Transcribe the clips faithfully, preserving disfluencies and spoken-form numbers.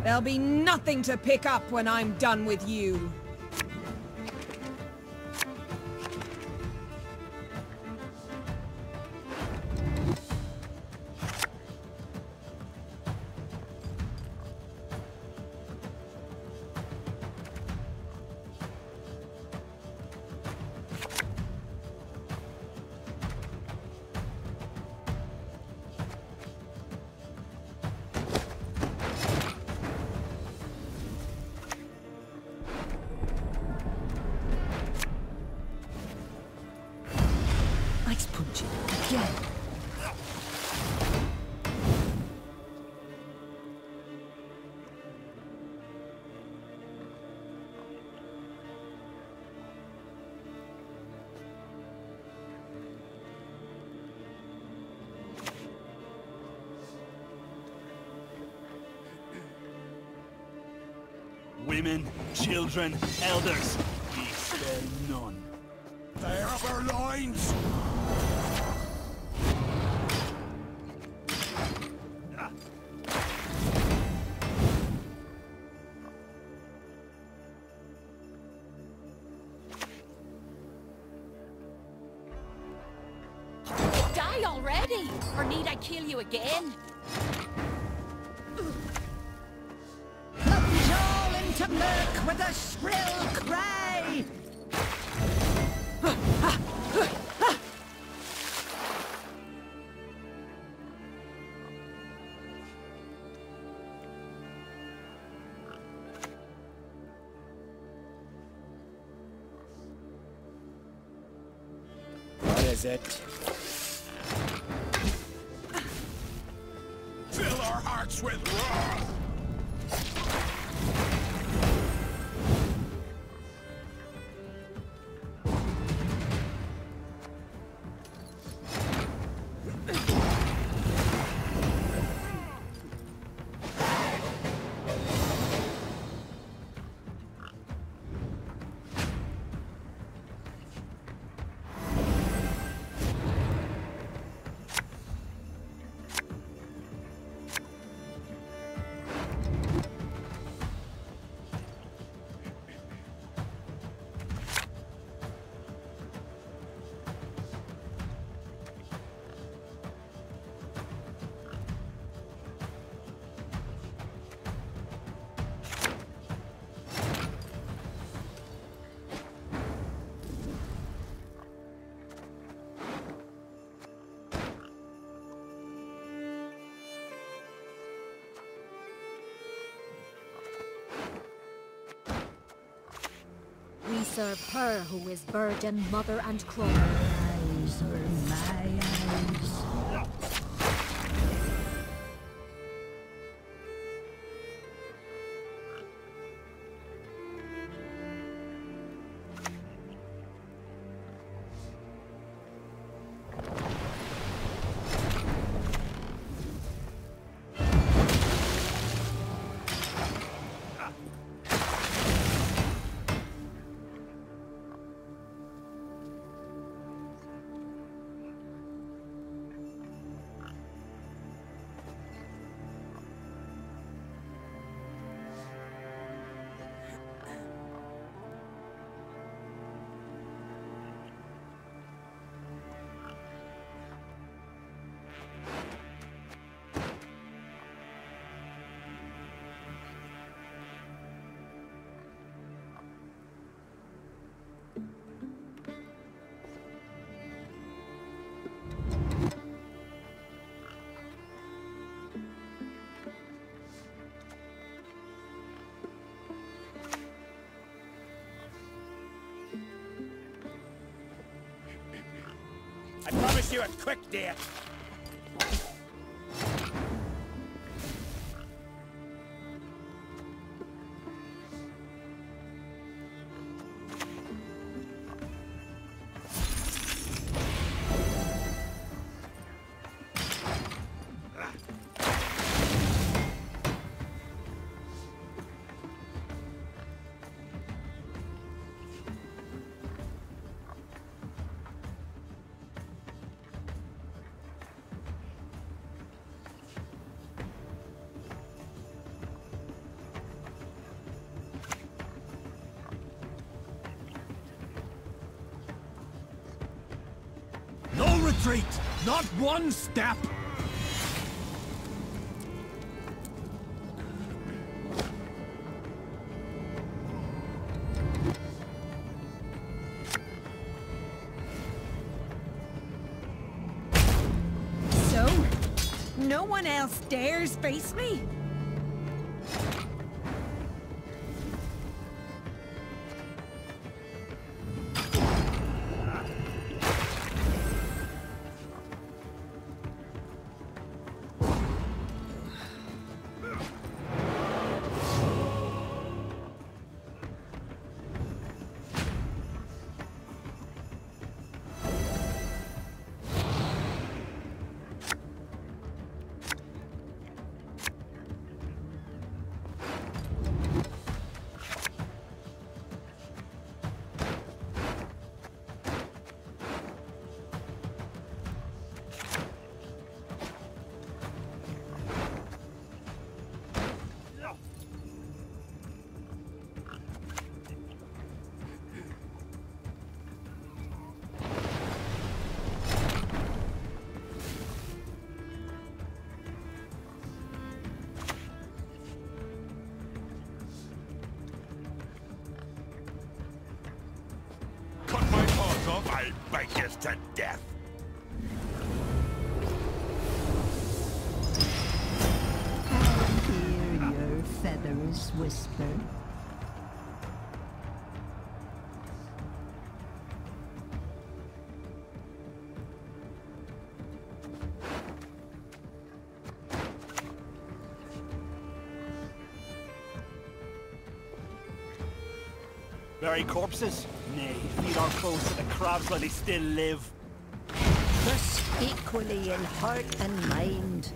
There'll be nothing to pick up when I'm done with you. Women, children, elders, we spare none. They have our lines! Die already! Or need I kill you again? Plunge all into murk with a shrill cry! What is it? Fill our hearts with wrath! We serve her who is burden, mother, and crow. Eyes are my eyes. I promise you a quick death. retreat! Not one step! So, no one else dares face me? Cut my paws off, I bite you to death! I hear your feathers whisper. Bury corpses? Nay, feed our foes to the crabs while they still live. Thus equally in heart and mind.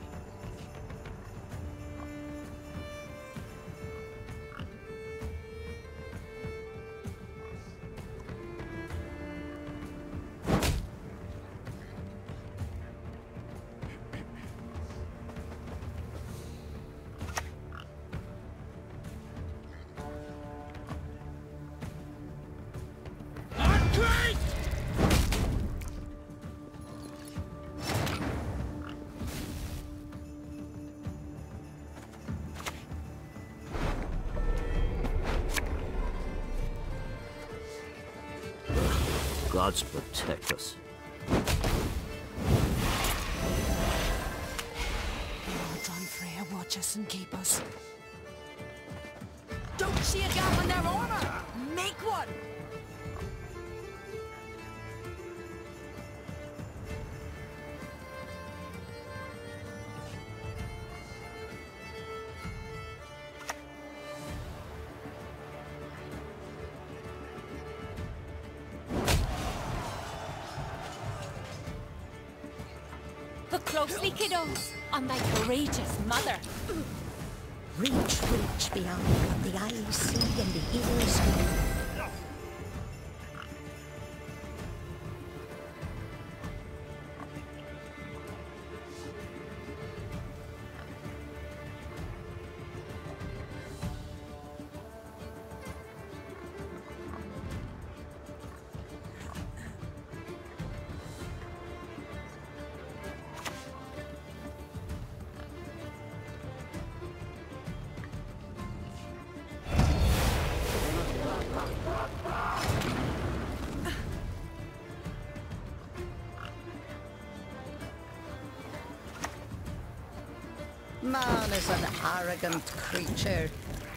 Gods protect us. Dawn Freya, watch us and keep us. Don't see a gap in their armor! Make one! Look closely, kiddos, on thy courageous mother. Reach, reach beyond what the eyes see and the ears hear. Man is an arrogant creature.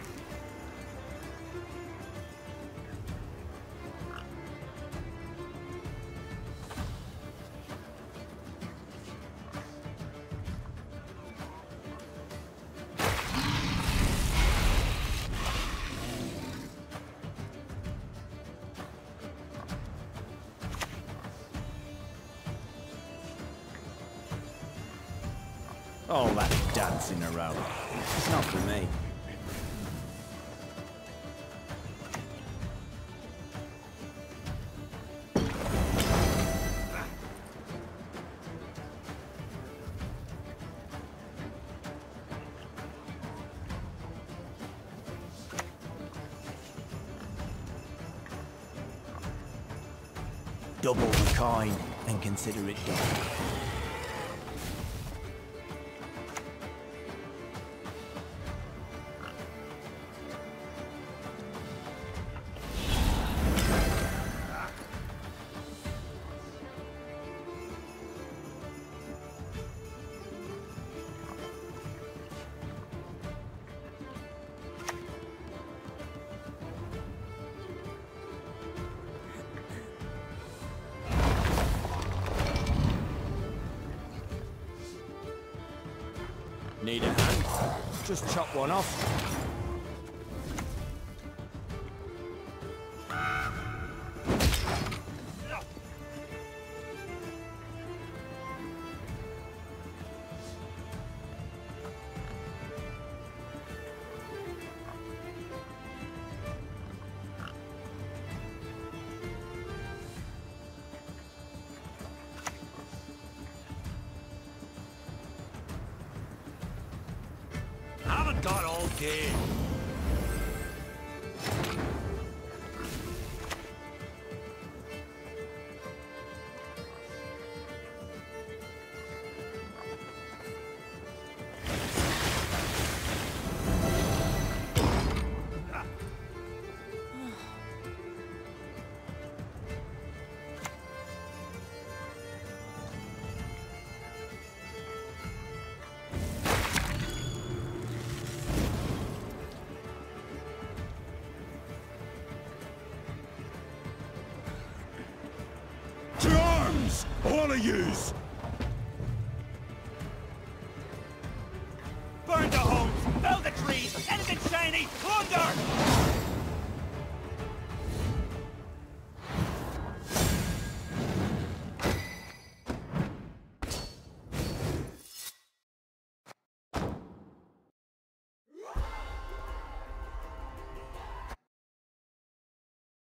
All that dancing around. It's not for me. double the coin and consider it done. Need a hand? Just chop one off. Haven't got all day. To arms, all of yous!